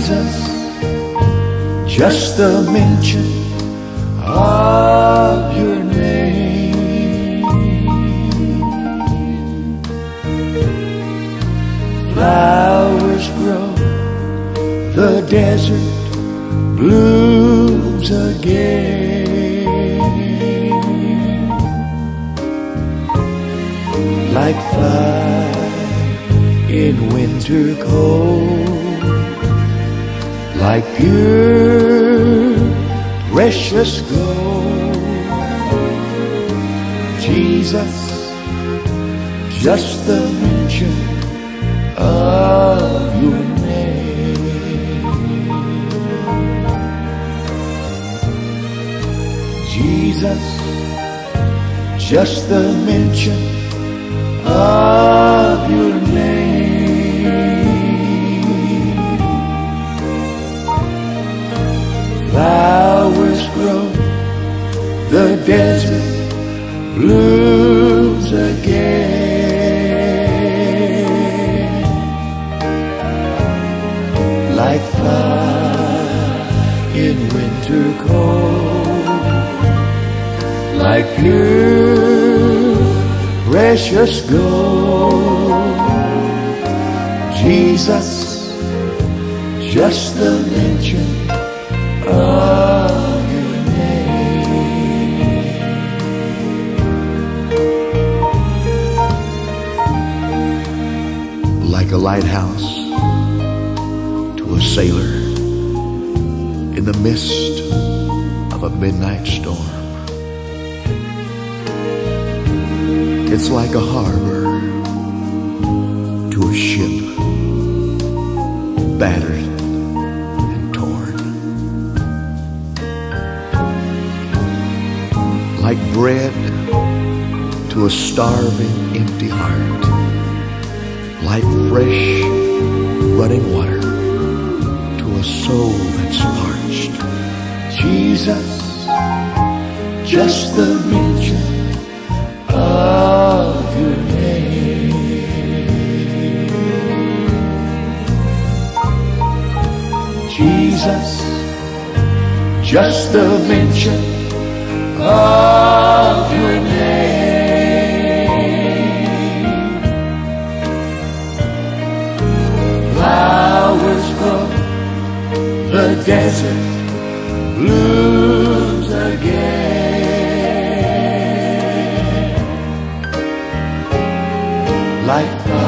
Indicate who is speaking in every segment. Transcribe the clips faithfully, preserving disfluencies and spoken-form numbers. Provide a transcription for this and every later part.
Speaker 1: Jesus, just the mention of your name. Flowers grow, the desert blooms again, like fire in winter cold, like pure precious gold. Jesus, just the mention of your name. Jesus, just the mention of your name. Flowers grow, the desert blooms again, like fire in winter cold, like pure precious gold. Jesus, just the mention of your name. Like a lighthouse to a sailor in the midst of a midnight storm. It's like a harbor to a ship battered and torn. Like bread to a starving empty heart. Like fresh running water to a soul that's parched. Jesus, just the mention of your name. Jesus, just the mention of your name. Flowers grow, the desert blooms again, like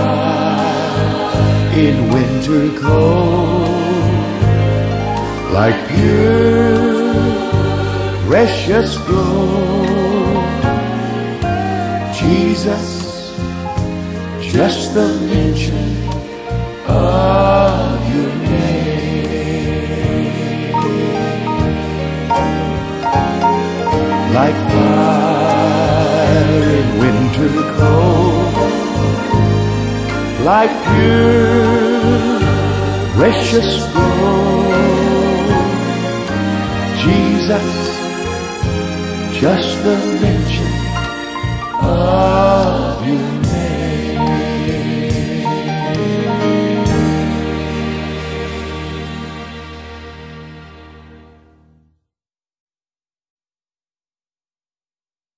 Speaker 1: fire in winter cold, like pure precious gold. Jesus, just the mention of your name. Like fire in winter cold, like pure precious gold. Jesus, just the mention of